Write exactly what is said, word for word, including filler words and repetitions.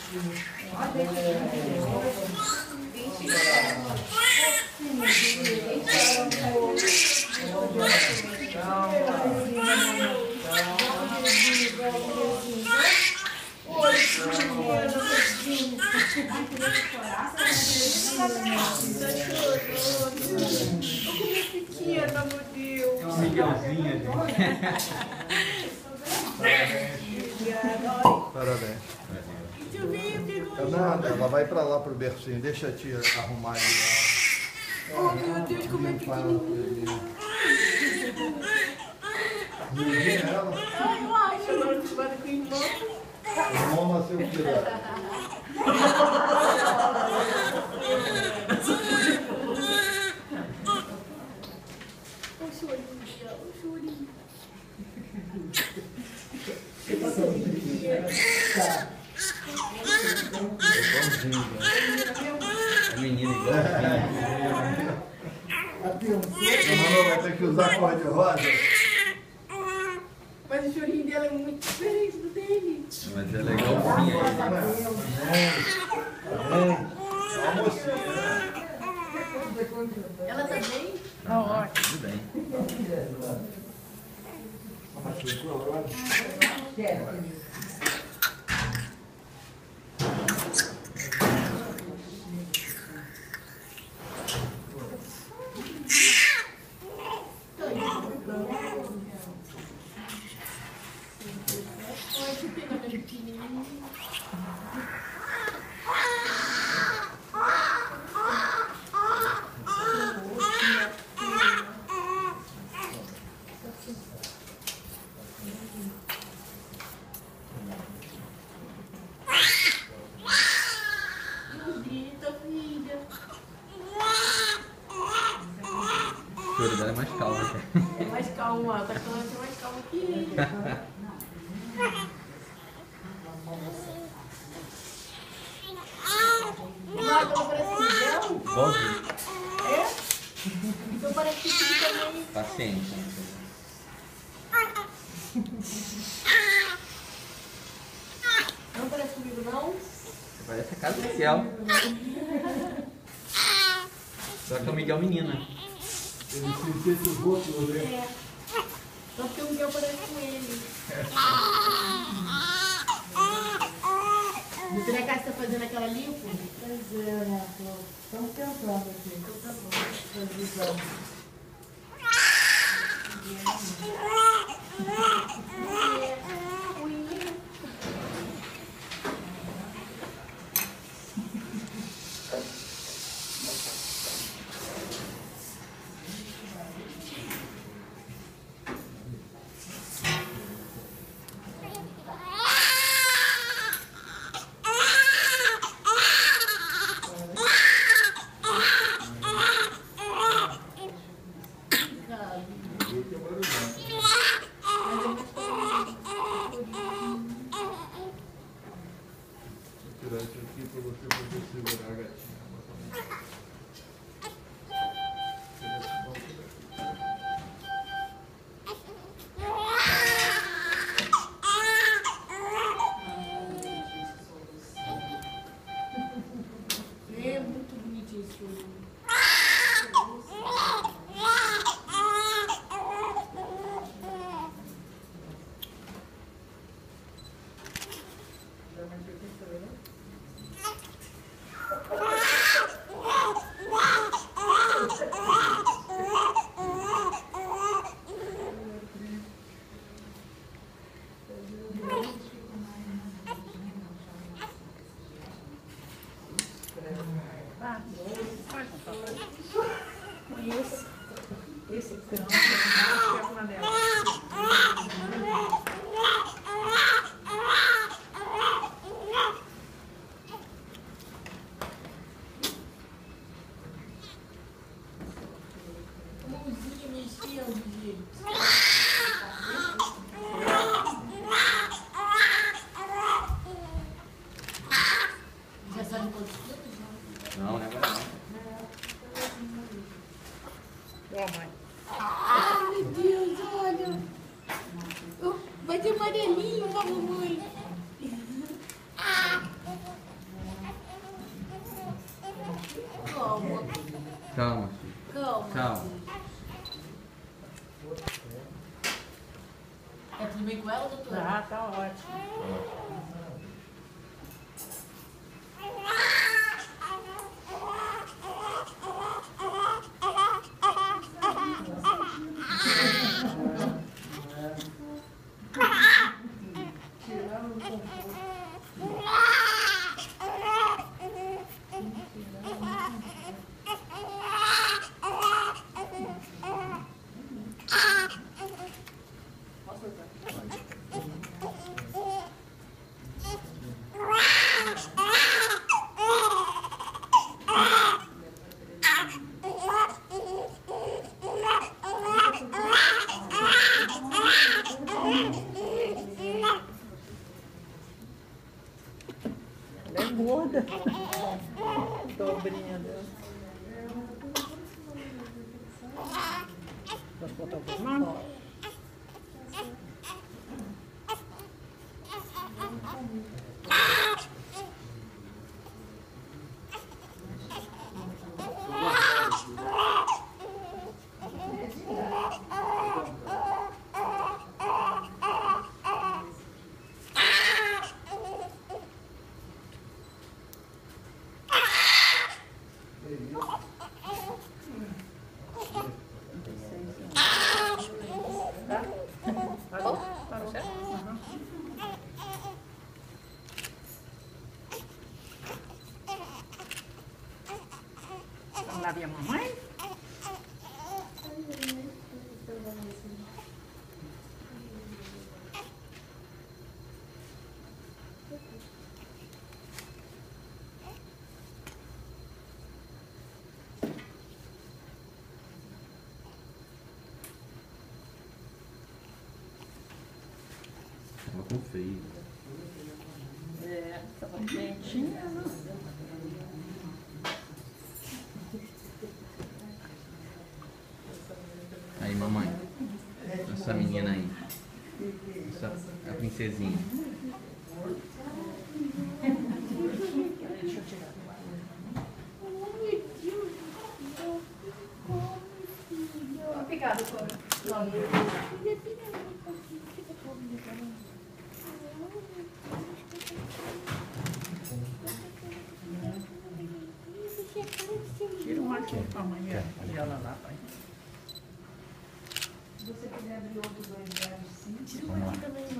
Pequena, meu Deus. É um Miguelzinho. Parabéns. Deixa eu ver, pegou. Fernanda, ela vai pra lá pro bercinho. Deixa a tia arrumar ali. Oh, meu Deus, como é pequenininho. Ninguém ela. Ai, chorando de lado com o irmão. O irmão nasceu filho. O chorinho, o chorinho. É menino igualzinho. A mamãe vai ter que usar cor de rosa. Mas o chorinho dela é muito diferente do dele. Mas ela é igualzinha. É uma mocinha. Ela tá bem? Tá ótimo. Tudo bem. O choro dela é mais calmo. É mais calma, tá falando que é mais calma que ele. Mas ela parece um Miguel? Igualzinho. É? Então parece que fica também. Paciente. Não parece comigo, não? Parece a casa do Miguel. Só que é o Miguel menina. Ele se sente os outros, né? É. Só porque o Miguel parece com ele. Você na casa tá fazendo aquela lipo? Pois é, né? Estamos tentando aqui. Então tá bom. Vou tirar isso aqui para você poder segurar a gatinha. É muito bonitinho esse olho. Esse, esse que você não quer uma dela. Mãozinha mexendo, gente. Já sabe quantos quilos? Não, não é agora não. Ó, mãe. Ai, meu Deus, olha. Oh, vai ter amarelinho pra mamãe. Calma, filho. Calma. Calma. É tudo bem com ela, doutora? Ah, tá ótimo. Ela é gorda. Dobrinha dela. Posso botar um pouco mais? Parou? Parou certo? Uhum. Vamos lá ver a mamãe? Tava com frio. É, tava quentinha, né? Aí, mamãe. Essa menina aí. Essa, a princesinha. Deixa eu tirar. Obrigada, doutora. Tira uma aqui pra amanhã e ela lá, pai. Se você quiser abrir outros dois lugares, sim. Tira Vamos uma lá. aqui também,